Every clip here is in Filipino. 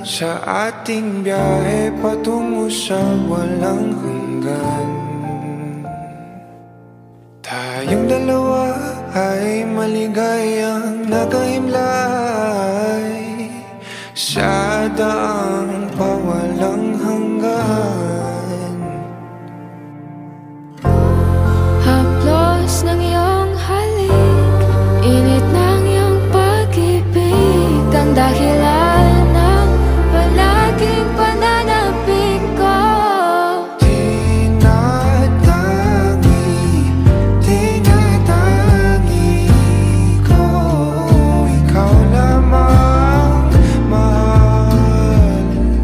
sa ating biyahe patungo sa walang hanggan. Tayong dalawa ay maligayang nagahimlay sa daang pawalang hanggan. Haplos ng iyong halik, init ng iyong pag-ibig, ang dahilan ng palaging pananabik ko. Tinatangi, tinatangi ko, ikaw lamang mahal.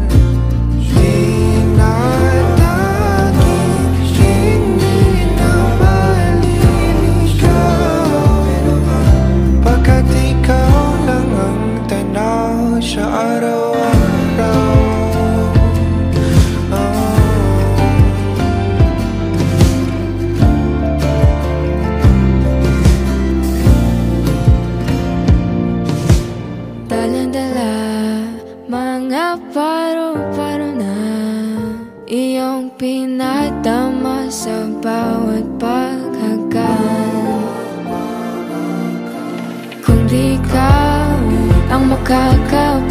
Tinatangi, hindi na maliligaw, pagkat ikaw lang ang tanaw sa araw-araw. Dalang-dala, mga paro-paro na iyong pinadama sa bawat paghagan. Kung di ka ang makakabalik